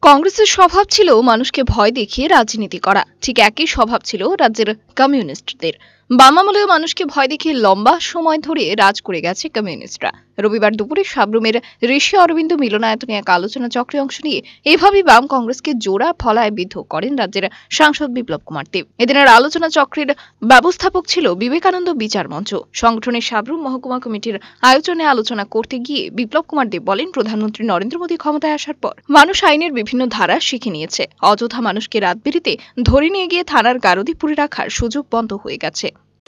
কংগ্রেসের স্বভাব ছিল মানুষকে ভয় দেখিয়ে রাজনীতি করা। ঠিক একই স্বভাব ছিল রাজ্যের কমিউনিস্টদের। বাম আমলেও মানুষকে ভয় দেখিয়ে লম্বা সময় ধরে রাজ করে গেছে কমিউনিস্টরা। রবিবার দুপুরে সাবরুমের ঋষি অরবিন্দ মিলনায়তনে এক আলোচনা চক্রে অংশ নিয়ে এভাবেই বাম কংগ্রেসকে জোড়া ফলায় বিদ্ধ করেন রাজ্যের সাংসদ বিপ্লব কুমার দেব। এদিনের আলোচনা চক্রের ব্যবস্থাপক ছিল বিবেকানন্দ বিচার মঞ্চ। সংগঠনের সাবরুম মহকুমা কমিটির আয়োজনে আলোচনা করতে গিয়ে বিপ্লব কুমার দেব বলেন, প্রধানমন্ত্রী নরেন্দ্র মোদী ক্ষমতায় আসার পর মানুষ আইনের বিভিন্ন ধারা শিখে নিয়েছে। অযথা মানুষকে রাতবিরেতে ধরে নিয়ে গিয়ে থানার গারদে পুরে রাখার সুযোগ বন্ধ হয়ে গেছে।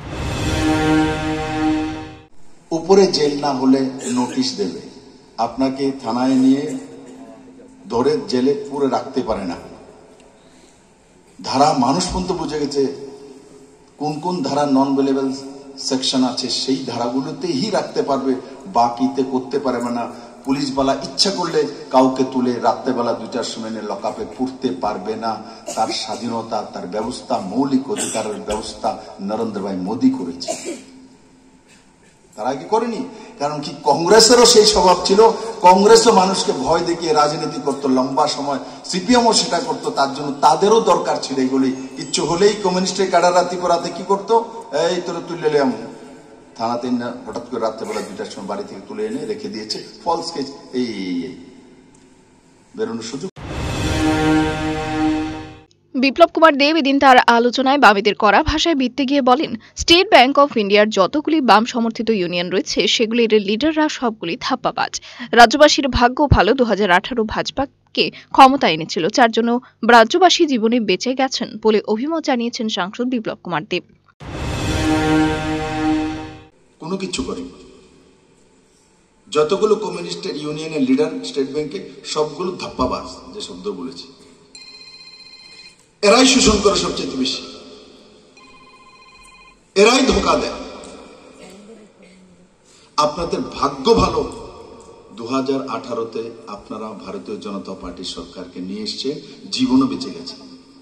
উপরে জেল না হলে নোটিশ দেবে, আপনাকে থানায় নিয়ে ধরে জেলে পুরে রাখতে পারে না। ধারা মানুষ পর্যন্ত বুঝে গেছে কোন কোন ধারা নন অ্যাভেলেবল সেকশন আছে, সেই ধারাগুলোতেই রাখতে পারবে, বাকিতে করতে পারবে না। পুলিশ বালা ইচ্ছা করলে কাউকে তুলে রাত্রেবেলা 2টার সময় লকআপে পুরতে পারবে না। তার স্বাধীনতা, তার ব্যবস্থা, মৌলিক অধিকারের ব্যবস্থা নরেন্দ্র ভাই মোদী করেছে, তারা কি করেনি। কারণ কি কংগ্রেসেরও সেই স্বভাব ছিল, কংগ্রেসও মানুষকে ভয় দেখিয়ে রাজনীতি করতো লম্বা সময়, সিপিএমও সেটা করতো। তার জন্য তাদেরও দরকার ছিল এগুলি। কিচ্ছু হলেই কমিউনিস্টের কাটারাতি করাতে কি করতো, এই তোরা তুলে এলাম থানাতে, হঠাৎ করে রাত্রেবেলা 2টার সময় বাড়ি থেকে তুলে এনে রেখে দিয়েছে, ফলস কেস, এই বেরোনোর সুযোগ। বিপ্লব কুমার দেব এদিন তার আলোচনায় বামেদের করা ভাষায় বিত্তে গিয়ে বলেন, স্টেট ব্যাংক অফ ইন্ডিয়ার যতগুলি বাম সমর্থিত ইউনিয়ন রয়েছে সেগুলির লিডাররা সবগুলি ধাপ্পাবাজ। রাজ্যবাসীর ভাগ্য ভালো 2018 ভাজপাকে ক্ষমতা এনেছিল, যার জন্য রাজ্যবাসী জীবনে বেঁচে গেছেন বলে অভিমত জানিয়েছেন সাংসদ বিপ্লব কুমার দেব। কোনো কিছু করেনি, যতগুলো কমিউনিস্টের ইউনিয়নের লিডার স্টেট ব্যাংকে সবগুলো ধাপ্পাবাজ, যে শব্দ বলেছি, এরাই শোষণ করে সবচেয়ে বেশি, এরাই ধোঁকা দেয়। আপনাদের ভাগ্য ভালো 2018-তে আপনারা ভারতীয় জনতা পার্টির সরকারকে নিয়ে এসছে, জীবনও বেঁচে গেছে।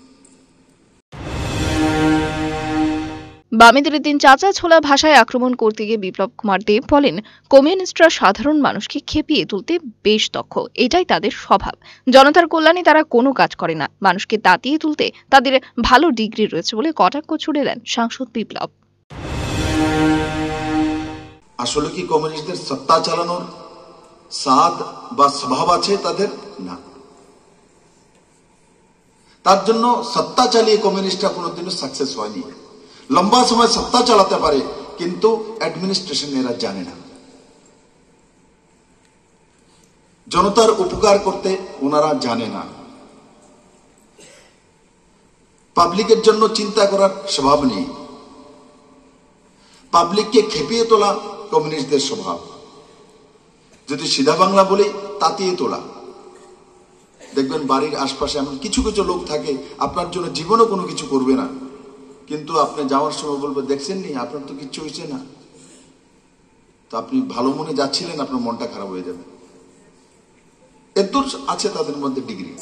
বামেদের দিন চাচা ছোলা ভাষায় আক্রমণ করতে গিয়ে বিপ্লব কুমার দেব বলেন, কমিউনিস্টরা সাধারণ মানুষকে খেপিয়ে তুলতে বেশ দক্ষ, এটাই তাদের স্বভাব। জনতার কল্যাণে তারা কোনো কাজ করে না, মানুষকে তাতিয়ে তুলতে তাদের ভালো ডিগ্রি রয়েছে বলে কটাক্ষ ছুড়ে দেন সাংসদ বিপ্লব। আসলে কি কমিউনিস্টদের সত্তা চালানোর সাদ বা স্বভাব আছে তাদের? না। তার জন্য সত্তা চালিয়ে কমিউনিস্টরা কোনোদিনও সাকসেস হয়নি। লম্বা সময় সত্তা চালাতে পারে, কিন্তু অ্যাডমিনিস্ট্রেশন এরা জানে না। জনতার উপকার করতে ওনারা জানে না। পাবলিকের জন্য চিন্তা করার স্বভাব নেই। পাবলিককে খেপিয়ে তোলা কমিউনিস্টদের স্বভাব। যদি সিধা বাংলা বলি, তাতিয়ে তোলা। দেখবেন বাড়ির আশপাশে এমন কিছু কিছু লোক থাকে, আপনার জন্য জীবনও কোনো কিছু করবে না, কিন্তু আপনি যাওয়ার সময় বলবে, দেখছেন নি আপনার তো কিচ্ছু হয়েছে না। তো আপনি ভালো মনে যাচ্ছিলেন, আপনার মনটা খারাপ হয়ে যাবে। এদূর আছে তাদের মধ্যে ডিগ্রি।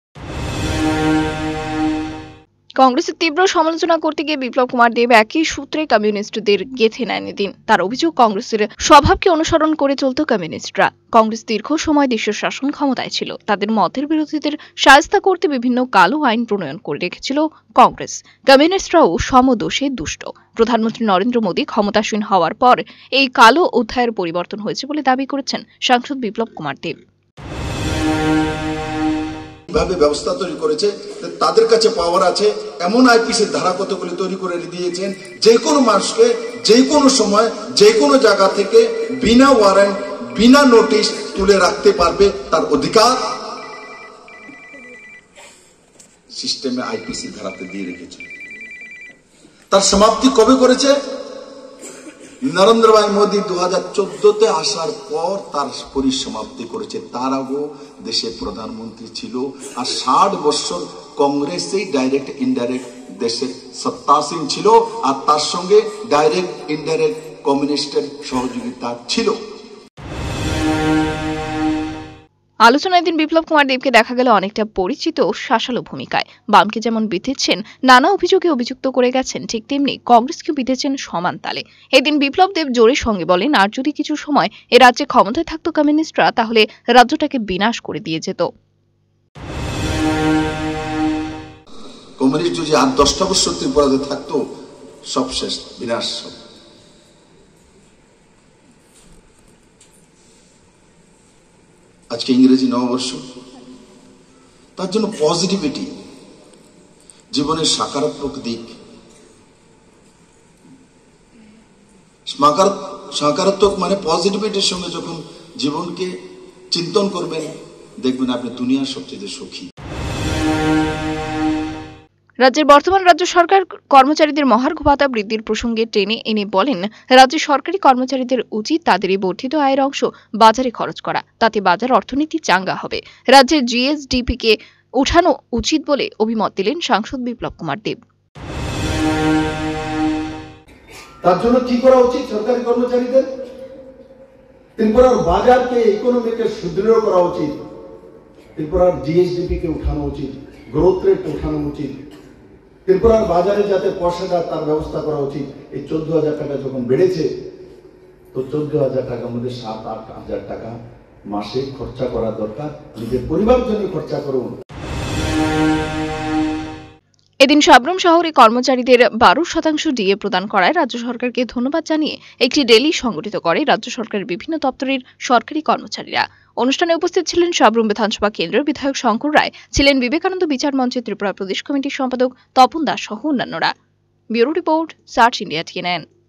কংগ্রেসের তীব্র সমালোচনা করতে গিয়ে বিপ্লব কুমার দেব একই সূত্রে কমিউনিস্টদের গেঁথে নেন এদিন। তার অভিযোগ, কংগ্রেসের স্বভাবকে অনুসরণ করে চলত কমিউনিস্টরা। কংগ্রেস দীর্ঘ সময় দেশের শাসন ক্ষমতায় ছিল, তাদের মতের বিরোধীদের শায়েস্তা করতে বিভিন্ন কালো আইন প্রণয়ন করে রেখেছিল কংগ্রেস। কমিউনিস্টরাও সমদোষে দুষ্ট। প্রধানমন্ত্রী নরেন্দ্র মোদী ক্ষমতাসীন হওয়ার পর এই কালো অধ্যায়ের পরিবর্তন হয়েছে বলে দাবি করেছেন সাংসদ বিপ্লব কুমার দেব। ভাবে ব্যবস্থা তৈরি করেছে, তাদের কাছে পাওয়ার আছে, এমন আইপিসির ধারা কতগুলি তৈরি করে দিয়েছেন, যে কোনো মানুষকে যে কোনো সময় যে কোনো জায়গা থেকে বিনা ওয়ারেন্ট বিনা নোটিশ তুলে রাখতে পারবে, তার অধিকার সিস্টেমে আইপিসি ধারাতে দিয়ে রেখেছে। তার সমাপ্তি কবে করেছে? নরেন্দ্র ভাই মোদী 2014-তে আসার পর তার পরিসমাপ্তি করেছে। তার আগেও দেশে প্রধানমন্ত্রী ছিল, আর 60 বছর কংগ্রেসেই ডাইরেক্ট ইনডাইরেক্ট দেশের সত্তাসীন ছিল, আর তার সঙ্গে ডাইরেক্ট ইনডাইরেক্ট কমিউনিস্টের সহযোগিতা ছিল। আলোচনায় দিন বিপ্লব কুমার দেবকে দেখা গেল অনেকটা পরিচিত শাসালো ভূমিকায়। বামকে যেমন বিঁধেছেন, নানা অভিযোগে অভিযুক্ত করে গেছেন, ঠিক তেমনি কংগ্রেসকে বিঁধেছেন সমান তালে। এদিন বিপ্লব দেব জোরের সঙ্গে বলেন, আর যদি কিছু সময় এ রাজ্যে ক্ষমতায় থাকতো কমিউনিস্টরা, তাহলে রাজ্যটাকে বিনাশ করে দিয়ে যেত। কমিউনিস্ট যদি আর 10টা বছর ত্রিপুরাতে থাকতো, সব শেষ, বিনাশ। আজকে ইংরেজি নববর্ষ, তার জন্য পজিটিভিটি, জীবনের সকারাত্মক দিক, সকারাত্মক মানে পজিটিভিটির সঙ্গে যখন জীবনকে চিন্তন করবেন, দেখবেন আপনি দুনিয়ার সবচেয়ে সুখী। রাজ্যের বর্তমান রাজ্য সরকার কর্মচারীদের মহার্ঘ ভাতা বৃদ্ধির প্রসঙ্গে টেনে এনে বলেন, রাজ্য সরকারি কর্মচারীদের উচিত তাদের এই বর্ধিত আয়ের অংশ বাজারে খরচ করা, তাতে বাজার অর্থনীতি চাঙ্গা হবে। রাজ্যের জিএসডিপি কে উঠানো উচিত বলে অভিমত দিলেন সাংসদ বিপ্লব কুমার দেব। তার জন্য কি করা উচিত সরকারি কর্মচারীদের? ত্রিপুরার বাজারকে, ইকোনমিকে সুদৃঢ় করা উচিত, ত্রিপুরার জিএসডিপি কে উঠানো উচিত, গ্রোথ রেট উঠানো উচিত, ত্রিপুরার বাজারে যাতে পয়সা যায় তার ব্যবস্থা করা উচিত। এই 14,000 টাকা যখন বেড়েছে, তো 14,000 টাকার মধ্যে 7-8,000 টাকা মাসে খরচা করা দরকার, নিজের পরিবারের জন্য খরচা করুন। এদিন সাব্রুম শহরে কর্মচারীদের 12% ডিএ প্রদান করায় রাজ্য সরকারকে ধন্যবাদ জানিয়ে একটি র্যালি সংগঠিত করে রাজ্য সরকারের বিভিন্ন দপ্তরের সরকারি কর্মচারীরা। অনুষ্ঠানে উপস্থিত ছিলেন সাব্রুম বিধানসভা কেন্দ্রের বিধায়ক শঙ্কর রায়, ছিলেন বিবেকানন্দ বিচার মঞ্চের ত্রিপুরা প্রদেশ কমিটির সম্পাদক তপন দাস সহ অন্যান্যরা। Bureau report, search India TNN।